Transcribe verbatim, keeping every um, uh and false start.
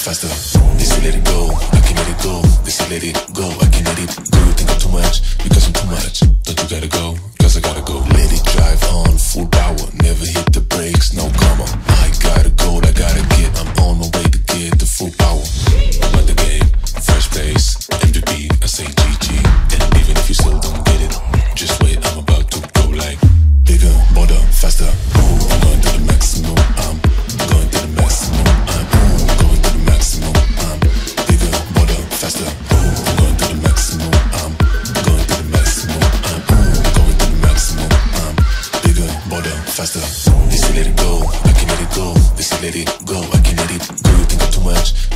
faster. They say let it go, I can let it go. They say let it go, I can let it go. You think I'm too much, because I'm too much. Don't you gotta go, cause I gotta go. Let it drive on, full power, never hit the brakes, no come on. I gotta go, I gotta get, I'm on my way to get the full power. Win the game, fresh place, M V P, I say G G. And even if you still don't get it, just wait, I'm about to go like bigger, bolder, faster. Ooh, I'm going to the maximum, I'm going to the maximum. I'm ooh, going to the maximum, I'm bigger, bolder, faster. Ooh, I'm going to the maximum, I'm going to the maximum. I'm ooh, going to the maximum, I'm bigger, bolder, faster. They say let it go, I can let it go. They say let it go, I can let it go. You think I'm too much,